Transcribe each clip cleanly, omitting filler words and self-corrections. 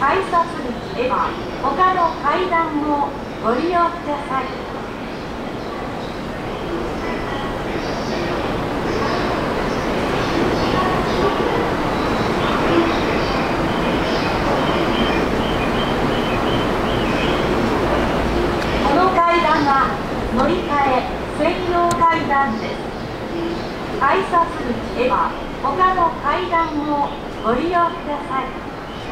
改札口では他の階段もご利用ください。この階段は乗り換え専用階段です。改札口では他の階段もご利用ください。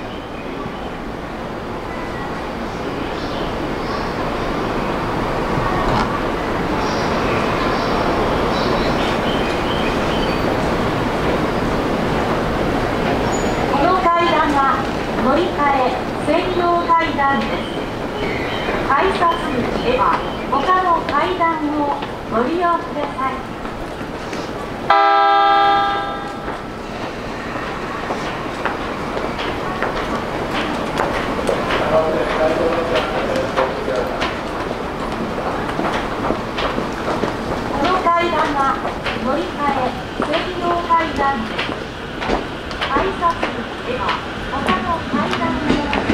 乗り換え専用階段です。改札口では他の階段をご利用ください。この階段は乗り換え専用階段です。改札口では他の階段を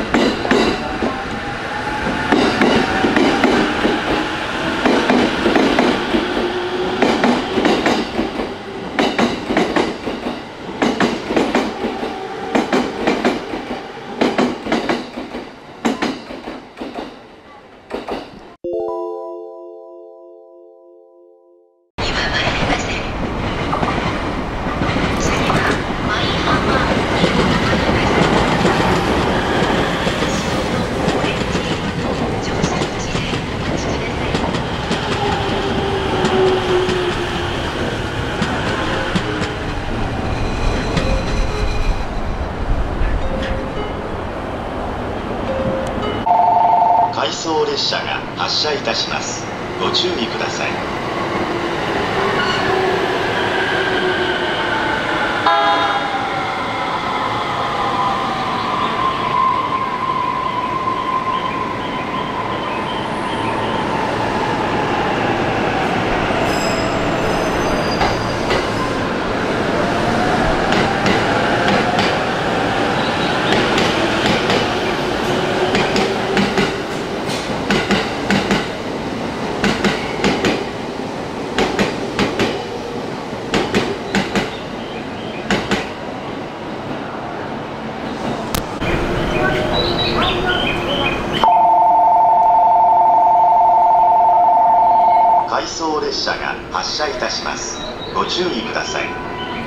回送列車が発車いたします。ご注意ください。回送列車が発車いたします。ご注意ください。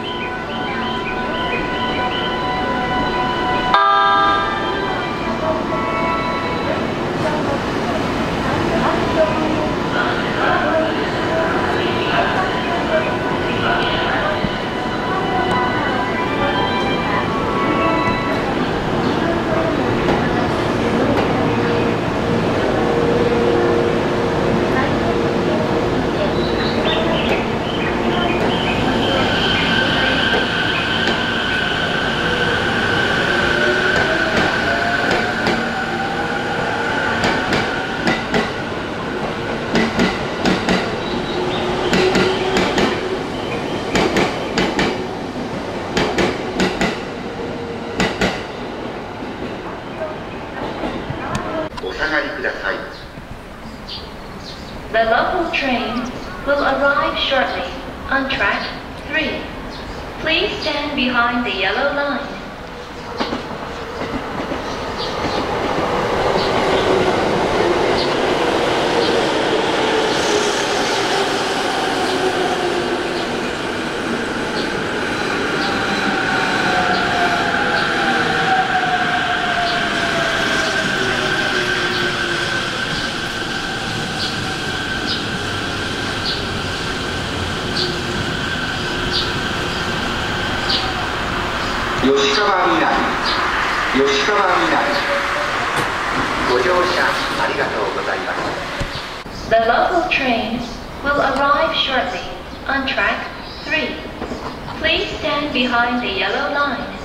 The local train will arrive shortly on track 3. Please stand behind the yellow line. 吉川南ご乗車ありがとうございます。 The local train will arrive shortly on track 3. Please stand behind the yellow line.